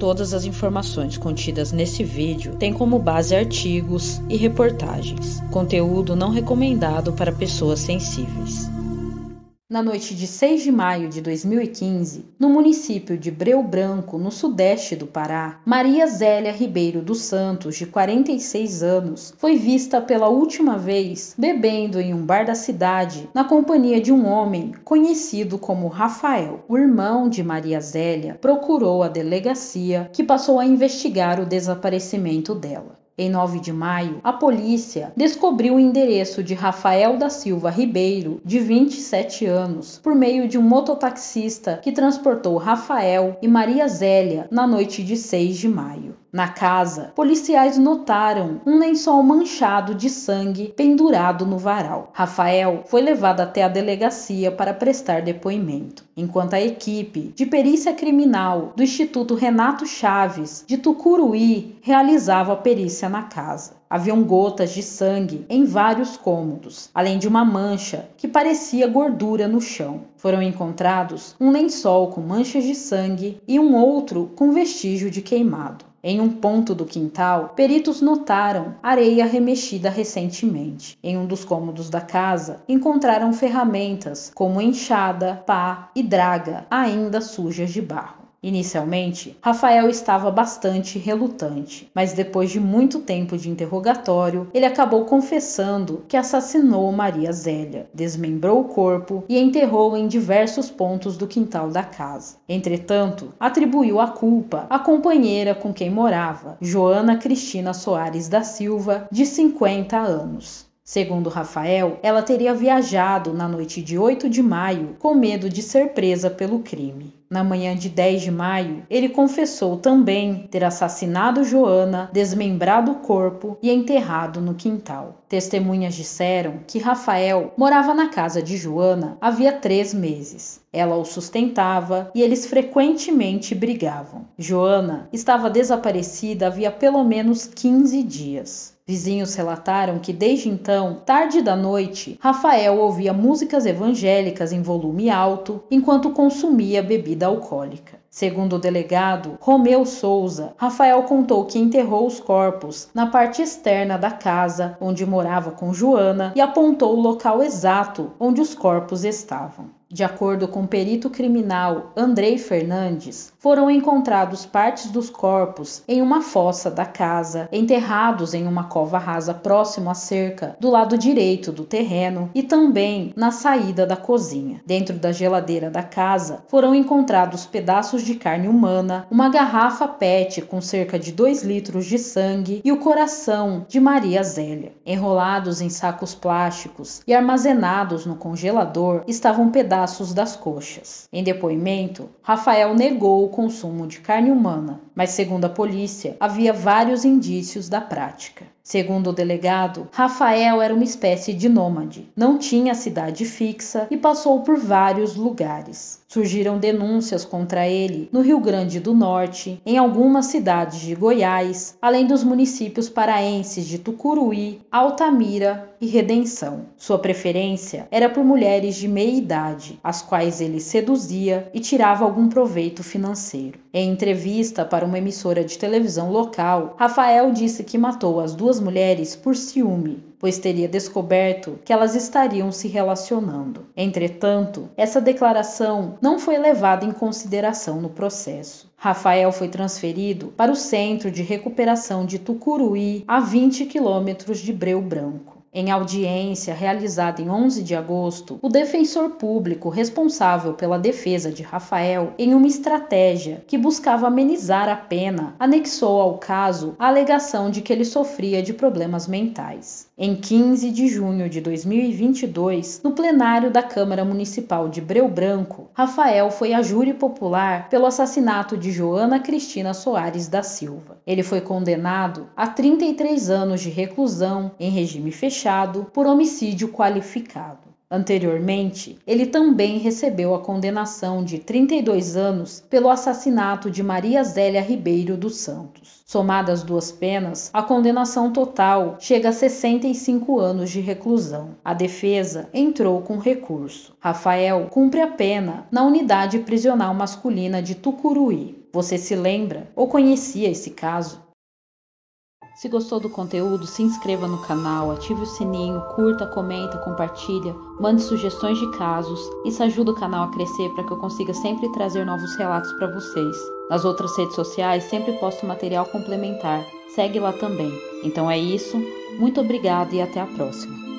Todas as informações contidas nesse vídeo têm como base artigos e reportagens. Conteúdo não recomendado para pessoas sensíveis. Na noite de 6 de maio de 2015, no município de Breu Branco, no sudeste do Pará, Maria Zélia Ribeiro dos Santos, de 46 anos, foi vista pela última vez bebendo em um bar da cidade, na companhia de um homem conhecido como Rafael. O irmão de Maria Zélia procurou a delegacia, que passou a investigar o desaparecimento dela. Em 9 de maio, a polícia descobriu o endereço de Rafael da Silva Ribeiro, de 27 anos, por meio de um mototaxista que transportou Rafael e Maria Zélia na noite de 6 de maio. Na casa, policiais notaram um lençol manchado de sangue pendurado no varal. Rafael foi levado até a delegacia para prestar depoimento, enquanto a equipe de perícia criminal do Instituto Renato Chaves, de Tucuruí, realizava a perícia na casa. Haviam gotas de sangue em vários cômodos, além de uma mancha que parecia gordura no chão. Foram encontrados um lençol com manchas de sangue e um outro com vestígio de queimado. Em um ponto do quintal, peritos notaram areia remexida recentemente. Em um dos cômodos da casa, encontraram ferramentas como enxada, pá e draga, ainda sujas de barro. Inicialmente, Rafael estava bastante relutante, mas depois de muito tempo de interrogatório, ele acabou confessando que assassinou Maria Zélia, desmembrou o corpo e enterrou em diversos pontos do quintal da casa. Entretanto, atribuiu a culpa à companheira com quem morava, Joana Cristina Soares da Silva, de 50 anos. Segundo Rafael, ela teria viajado na noite de 8 de maio com medo de ser presa pelo crime. Na manhã de 10 de maio, ele confessou também ter assassinado Joana, desmembrado o corpo e enterrado no quintal. Testemunhas disseram que Rafael morava na casa de Joana havia 3 meses. Ela o sustentava e eles frequentemente brigavam. Joana estava desaparecida havia pelo menos 15 dias. Vizinhos relataram que desde então, tarde da noite, Rafael ouvia músicas evangélicas em volume alto enquanto consumia bebida alcoólica. Segundo o delegado Romeu Souza, Rafael contou que enterrou os corpos na parte externa da casa onde morava com Joana e apontou o local exato onde os corpos estavam. De acordo com o perito criminal Andrei Fernandes, foram encontrados partes dos corpos em uma fossa da casa, enterrados em uma cova rasa próximo à cerca do lado direito do terreno e também na saída da cozinha. Dentro da geladeira da casa foram encontrados pedaços de carne humana, uma garrafa PET com cerca de 2 litros de sangue e o coração de Maria Zélia. Enrolados em sacos plásticos e armazenados no congelador estavam pedaços das coxas. Em depoimento, Rafael negou o consumo de carne humana, mas segundo a polícia, havia vários indícios da prática. Segundo o delegado, Rafael era uma espécie de nômade, não tinha cidade fixa e passou por vários lugares. Surgiram denúncias contra ele no Rio Grande do Norte, em algumas cidades de Goiás, além dos municípios paraenses de Tucuruí, Altamira e Redenção. Sua preferência era por mulheres de meia idade, as quais ele seduzia e tirava algum proveito financeiro. Em entrevista para uma emissora de televisão local, Rafael disse que matou as 2 mulheres por ciúme, pois teria descoberto que elas estariam se relacionando. Entretanto, essa declaração não foi levada em consideração no processo. Rafael foi transferido para o Centro de Recuperação de Tucuruí, a 20 quilômetros de Breu Branco. Em audiência realizada em 11 de agosto, o defensor público responsável pela defesa de Rafael, em uma estratégia que buscava amenizar a pena, anexou ao caso a alegação de que ele sofria de problemas mentais. Em 15 de junho de 2022, no plenário da Câmara Municipal de Breu Branco, Rafael foi a júri popular pelo assassinato de Joana Cristina Soares da Silva. Ele foi condenado a 33 anos de reclusão em regime fechado por homicídio qualificado. Anteriormente, ele também recebeu a condenação de 32 anos pelo assassinato de Maria Zélia Ribeiro dos Santos. Somadas as duas penas, a condenação total chega a 65 anos de reclusão. A defesa entrou com recurso. Rafael cumpre a pena na unidade prisional masculina de Tucuruí. Você se lembra ou conhecia esse caso? Se gostou do conteúdo, se inscreva no canal, ative o sininho, curta, comenta, compartilha, mande sugestões de casos. Isso ajuda o canal a crescer para que eu consiga sempre trazer novos relatos para vocês. Nas outras redes sociais sempre posto material complementar. Segue lá também. Então é isso, muito obrigada e até a próxima.